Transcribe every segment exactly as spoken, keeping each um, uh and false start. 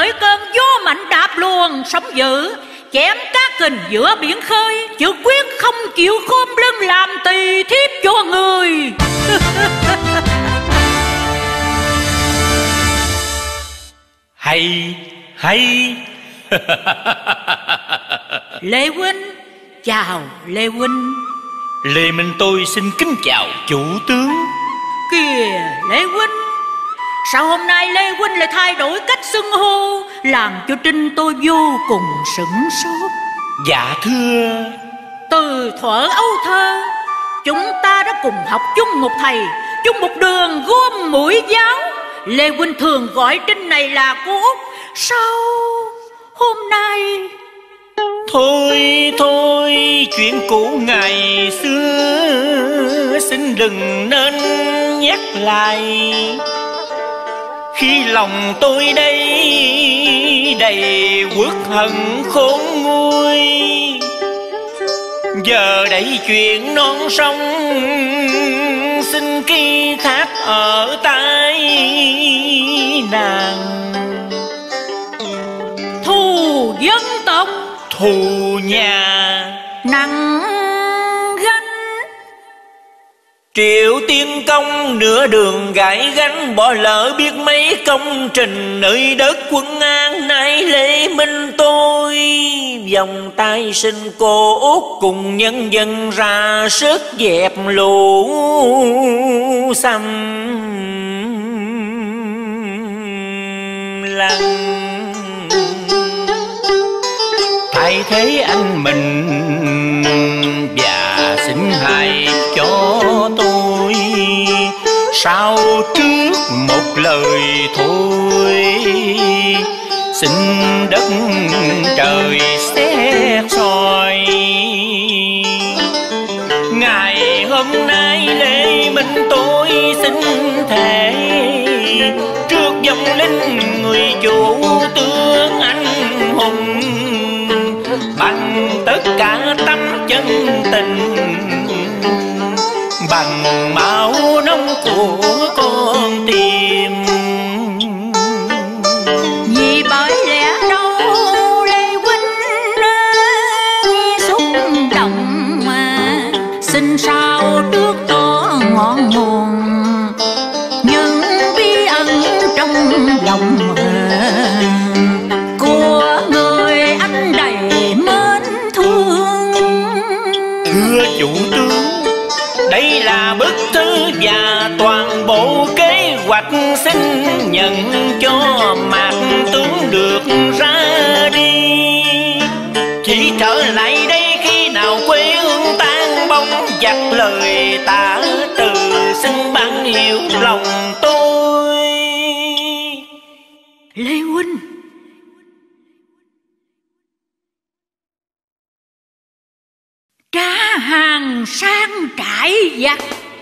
bởi cơn gió mạnh đạp luồng sóng dữ, chém cá kình giữa biển khơi, chữ quyết không chịu khom lưng làm tỳ thiếp cho người. Hay, hay. Lê huynh, chào Lê huynh. Lê Minh tôi xin kính chào chủ tướng. Kìa Lê huynh, sao hôm nay Lê huynh lại thay đổi cách xưng hô, làm cho Trinh tôi vô cùng sửng sốt. Dạ thưa. Từ thuở ấu thơ, chúng ta đã cùng học chung một thầy, chung một đường gom mũi giáo. Lê huynh thường gọi Trinh này là cô Út. Sao hôm nay? Thôi thôi, chuyện cũ ngày xưa xin đừng nên nhắc lại. Khi lòng tôi đây đầy uất hận khôn nguôi, giờ đây chuyện non sông xin ký thác ở tay nàng. Thù dân tộc, thù nhà nặng gánh. Triệu tiên công nửa đường gãi gánh, bỏ lỡ biết mấy công trình nơi đất Quân An. Nay Lê Minh tôi vòng tay xin cô Út cùng nhân dân ra sức dẹp lũ xâm lăng. Thay thế anh mình và xin hãy cho tôi sao trước một lời thôi. Xin đất trời xét soi, ngày hôm nay Lê Minh tôi xin thề trước dòng linh người chủ tướng anh hùng, bằng tất cả tâm chân tình, bằng máu nóng của con tim. Vì bởi lẽ đâu Lê huynh xúc động mà xin sao trước tỏ ngọn nguồn những bí ẩn trong lòng của người anh đầy mến thương. Thưa chủ tướng, đây là bức thư và toàn bộ kế hoạch xin nhận cho Mạc tướng được ra đi. Chỉ trở lại đây khi nào quê hương tan bóng, dặt lời tả từ xin ban hiểu lòng tôi. Lê huynh, trả hàng sang trại giặc.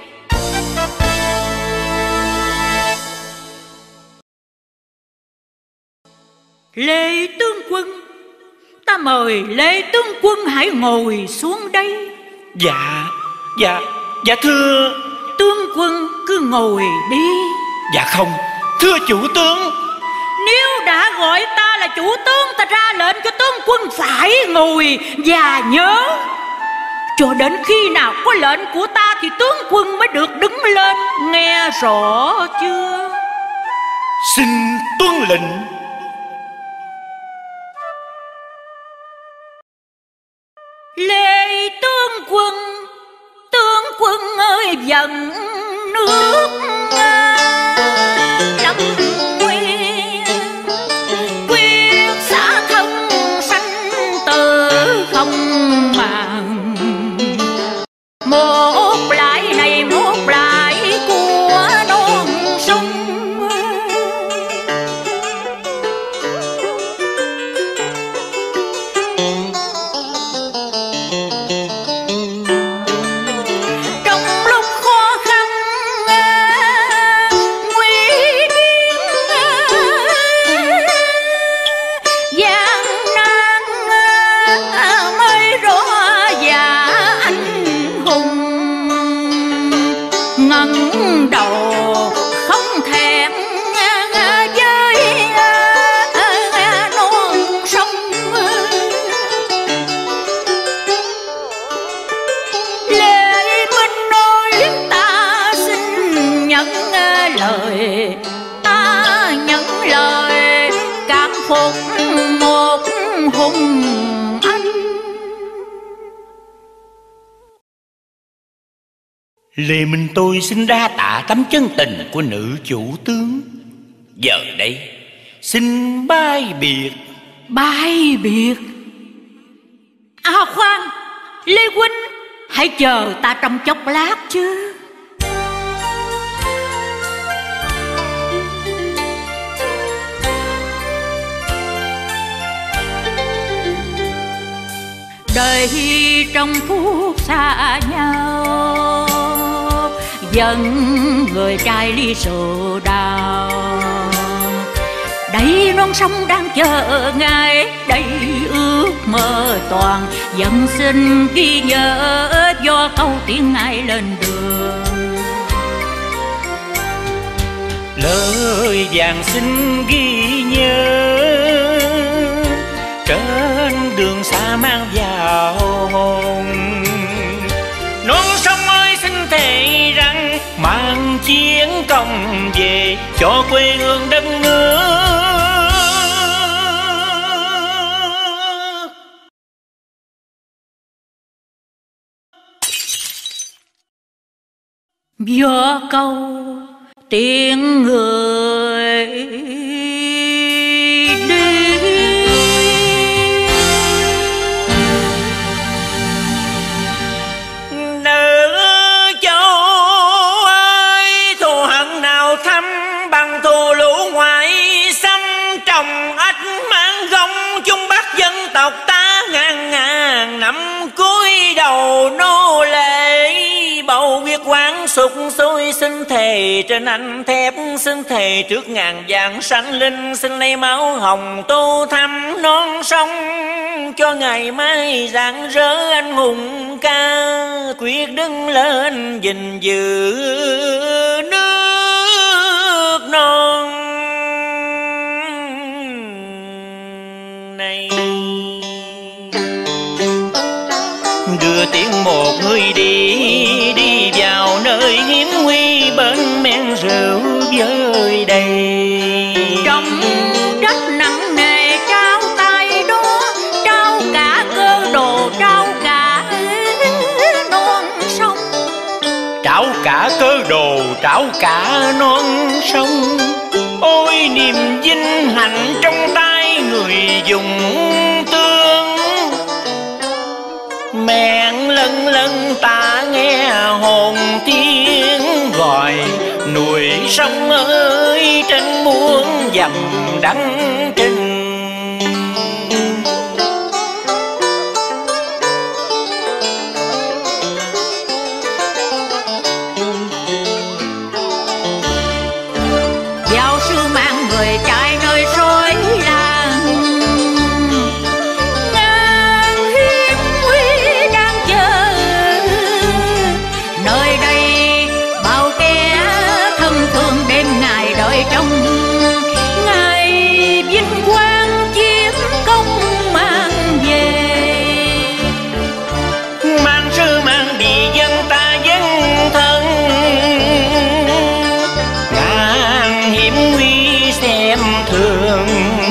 Lê tướng quân, ta mời Lê tướng quân hãy ngồi xuống đây. Dạ, dạ, dạ thưa. Tướng quân cứ ngồi đi. Dạ không, thưa chủ tướng. Nếu đã gọi ta là chủ tướng, ta ra lệnh cho tướng quân phải ngồi. Và nhớ, cho đến khi nào có lệnh của ta thì tướng quân mới được đứng lên, nghe rõ chưa? Xin tuân lệnh. Lê tướng quân, tướng quân ơi dần nước lâm nguyên, quyết xả thân sanh tử không màng. Một lại này một lại của non sông, trong lúc khó khăn một một hùng anh. Lê Minh tôi xin đa tạ tấm chân tình của nữ chủ tướng. Giờ đây xin bái biệt. Bái biệt? À khoan, Lê huynh, hãy chờ ta trong chốc lát chứ. Đời trong phút xa nhau, dẫn người trai ly rượu đào. Đây non sông đang chờ ngày, đây ước mơ toàn vẫn xin ghi nhớ do câu tiếng ai lên đường. Lời vàng xin ghi nhớ trên đường xa mang vào hồn. Non sông ơi xin thề rằng mang chiến công về cho quê hương đất nước. Do câu tiếng người đi, nữ châu ơi thù hận nào thăm bằng thù lũ ngoại xâm. Trồng ếch mang gông chung bắt dân tộc ta ngàn ngàn năm cúi đầu nô lệ. Bầu quyết quán sục sôi xin thề trên anh thép, xin thề trước ngàn vạn sanh linh, xin lấy máu hồng tô thăm non sông cho ngày mai rạng rỡ anh hùng ca. Quyết đứng lên gìn giữ nước non này. Đưa tiếng một người đi, đi vào nơi hiếm nguy bên men rượu vơi đầy. Trong trách nặng nề trao tay đó, trao cả cơ đồ, trao cả non sông. Trao cả cơ đồ, trao cả non sông. Ôi niềm vinh hạnh trong tay người dùng tương. Mẹn lân lân ta nghe hồn tiếng gọi, núi sông ơi trên muôn dặm đắng trình. Giáo sư mang người trai nơi rối làng, ngàn hiếm nguy đang chờ. Nơi đây bao kẻ thân thương đêm ngày đợi trong ngày vinh quang chiến công mang về. Mang sư mang địa dân ta dân thân, ngàn hiểm nguy xem thường.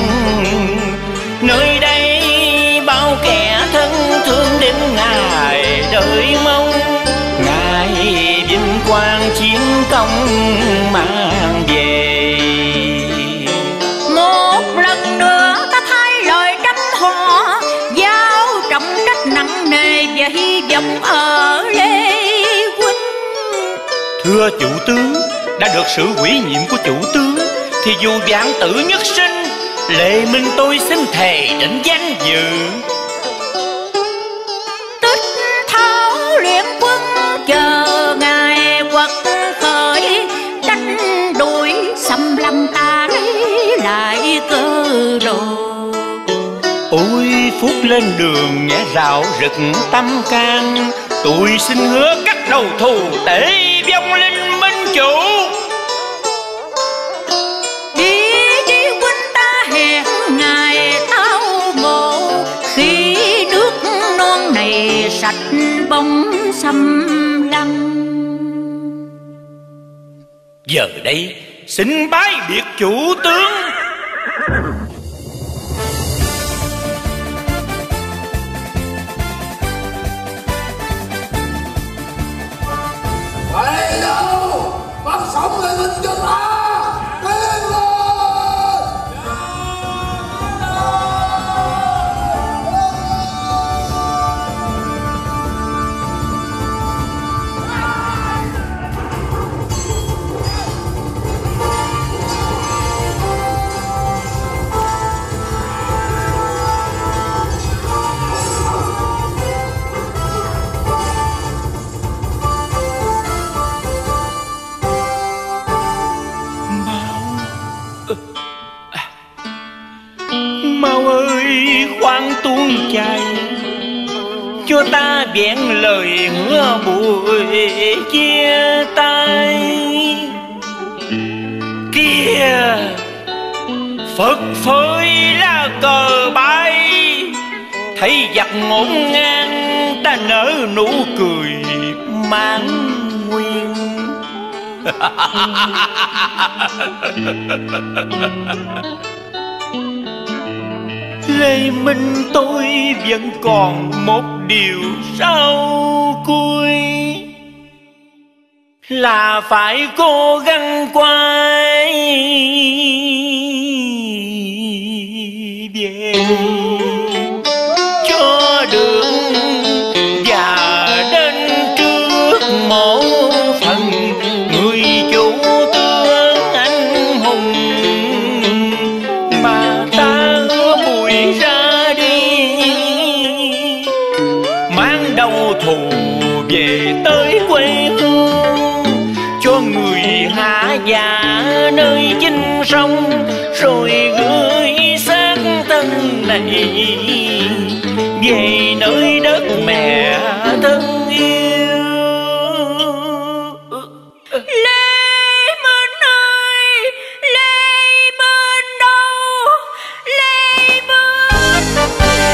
Nơi đây bao kẻ thân thương đến ngày đợi mong, ngày vinh quang chiến công mang về. Một lần nữa ta thay lời đắm họ, giao trọng trách nặng nề và hy vọng ở Lê huynh. Thưa chủ tướng, đã được sự ủy nhiệm của chủ tướng thì dù vạn tử nhất sinh, Lê Minh tôi xin thề đến danh dự. Tích tháo luyện quân chờ ngày quật khởi, đánh đuổi xâm lâm ta lấy lại cơ đồ. Ôi phút lên đường nhẹ rạo rực tâm can, tôi xin hứa cắt đầu thù để vong linh minh chủ. Đi đi huynh ta hẹn ngày tao ngộ, khi nước non này sạch bóng xâm lăng. Giờ đây xin bái biệt chủ tướng. mau ơi khoan tuôn chảy, cho ta vẹn lời hứa buổi chia tay. Kia phất phới lá cờ bay, thấy giặc ngổn ngang ta nở nụ cười mãn nguyên. Lê Minh tôi vẫn còn một điều sau cuối, là phải cố gắng quay về cho được, và đến trước mộ phần người chủ tướng anh hùng mà ta hứa bụi ra đi, mang đầu thù về tới quê hương, cho người hạ già nơi chinh sông, rồi gửi xác thân này về nơi đất mẹ thân yêu. Lê Minh ơi, Lê Minh đâu, Lê Minh.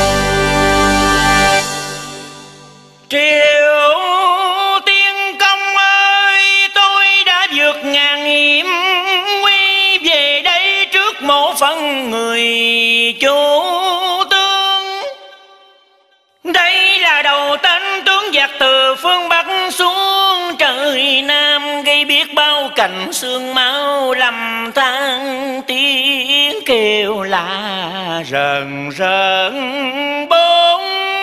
Triệu Tiên Công ơi, tôi đã vượt ngàn hiểm quy về đây trước mộ phận người chủ tướng. Đây là đầu tên tướng giặc từ phương Bắc xuống trời Nam, gây biết bao cảnh xương máu lầm than, tiếng kêu la rờn rợn bốn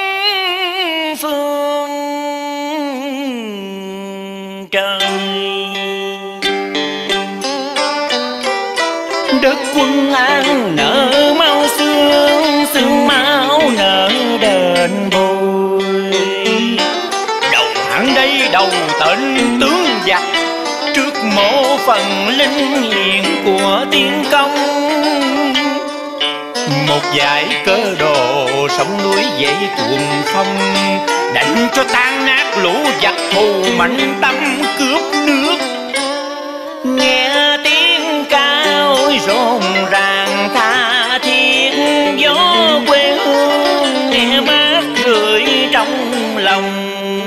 phương trời. Đất Quân An nở mau sương, sương máu nở đền bồi. Đầu hẳn đây đầu tên tướng giặc, trước mộ phần linh hiền của Tiên Công. Một dải cơ đồ sông núi dậy cuồng phong, đánh cho tan nát lũ giặc thù mạnh tâm cướp nước. Nghe tiếng cao rộn ràng tha thiết, gió quê hương nghe mát rượi trong lòng.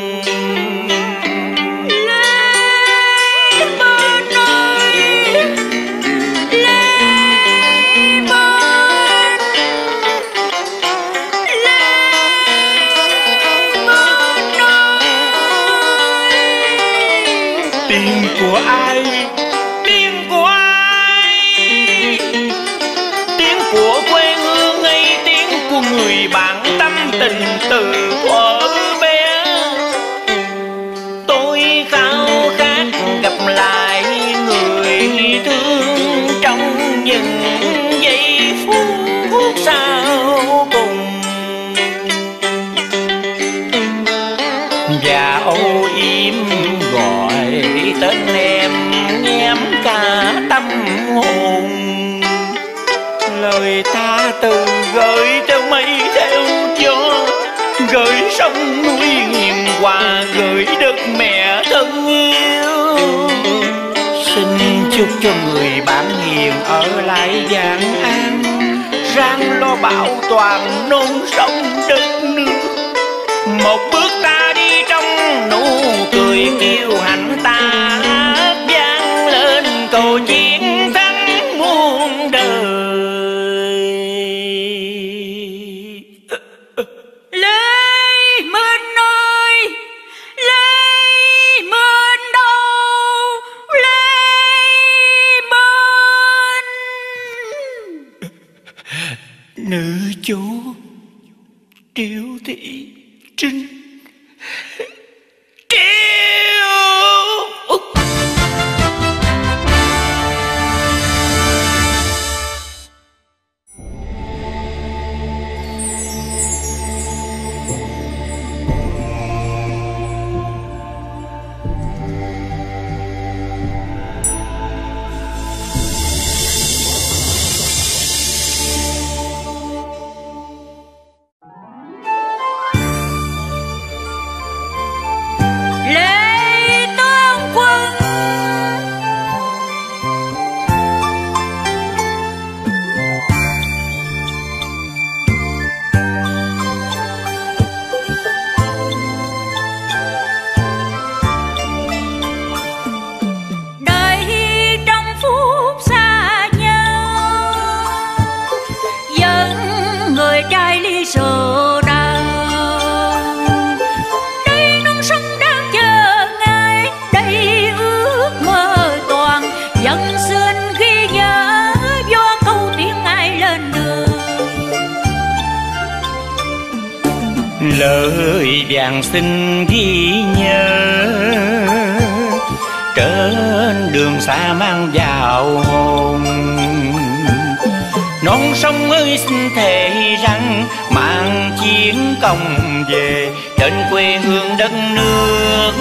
Tiếng của ai, tiếng của ai, tiếng của quê hương hay tiếng của người bạn tâm tình từ thuở bé. Tôi khao khát gặp lại người thương trong những giây phút sau cùng, và âu yếm gọi tên em nhém cả tâm hồn. Lời ta từ gửi theo mây theo gió, gửi sông núi hiền hòa, gửi đất mẹ thân yêu. Xin chúc cho người bạn hiền ở lại Vạn An, ráng lo bảo toàn non sông đất nước. Một bước ta đi trong nụ cười kiêu hãnh, ta vang lên cầu chiến thắng muôn đời. Lê Minh ơi, Lê Minh đâu, Lê Minh. Nữ chủ Triệu Thị Trinh. người trai ly sợ đau. Đây nông sông đang chờ ngày, đây ước mơ toàn dân xin ghi nhớ do câu tiếng ai lên đường. Lời vàng xin ghi nhớ trên đường xa mang vào hồn. Non sông ơi xin thề rằng mang chiến công về trên quê hương đất nước.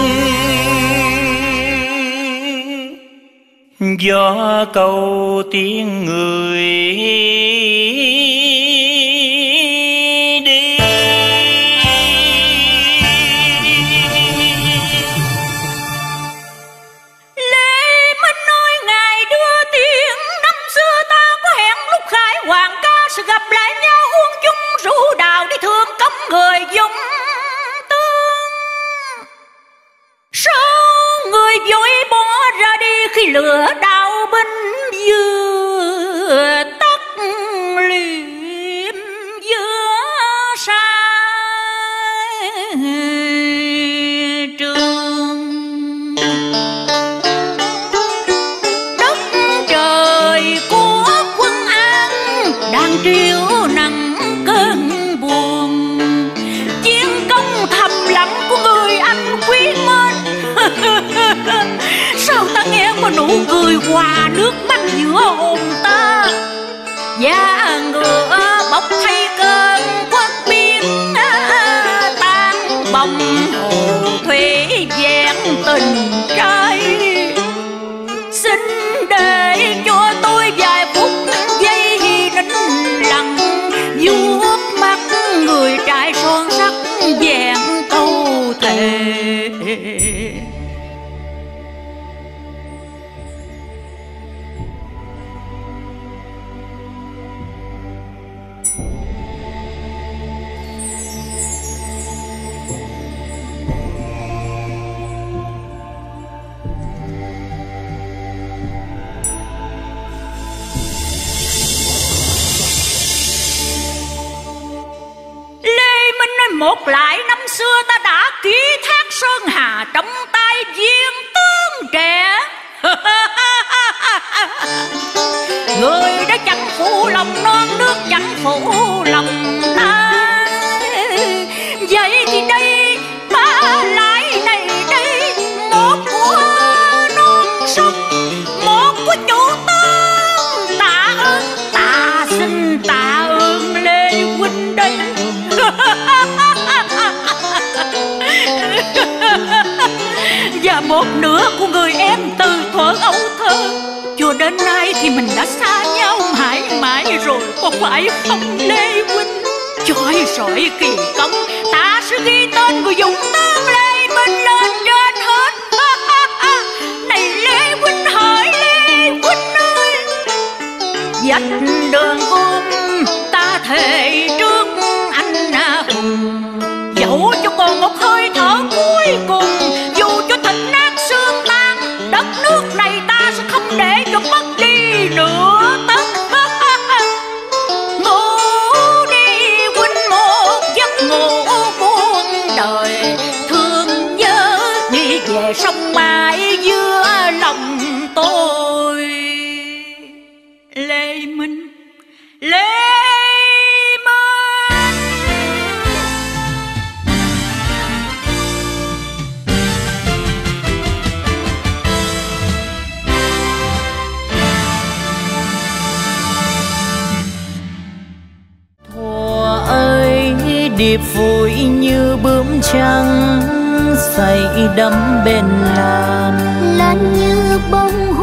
Do câu tiếng người đi. Lê Minh nói ngài đưa tiếng năm xưa ta có hẹn lúc khai hoàng ca sẽ gặp lại nhau uống chung rượu đào đi thương cống người dung tương. Sao người vội bỏ ra đi khi lửa đào binh vừa tắt liệm giữa sai trường. Đất trời của quân An đang triều nặng cơn buồn. Chiến công thầm lặng của người anh quý mến. Sao ta nghe có nụ cười hòa nước mắt giữa hồn ta. Da ngựa bọc thay cơn quốc biên tan bồng hồ thủy vẹn tình trai. Xin để cho tôi vài phút giây nín lặng vuốt mắt người trai son sắc vẹn câu thề. Một lại năm xưa ta đã ký thác Sơn Hà trong tay viên tướng trẻ. Người đã chẳng phụ lòng non nước, chẳng phụ lòng ta. Vậy thì đây ta lại này đây, một của non sông, một của chủ tướng. Tạ ơn, ta xin tạ ơn Lê huynh đây. Và một nửa của người em từ thuở ấu thơ cho đến nay thì mình đã xa nhau mãi mãi rồi, có phải không Lê huynh? Chói sỏi kỳ công, ta sẽ ghi tên của dũng tướng Lê Minh lên trên hết. Này Lê huynh hỡi Lê huynh ơi, dạch đường cung ta thề trước anh hùng. Dẫu cho còn một hơi thở cuối cùng, dù cho thịt nát xương tan, đất nước này ta sẽ không để cho mất đi nửa tấc. Ngủ đi huynh một giấc ngủ buông đời, thương nhớ đi về sông mãi giữa lòng tôi. Lê Minh, Lê điệp vui như bướm trắng say đắm bên làn, lan như bông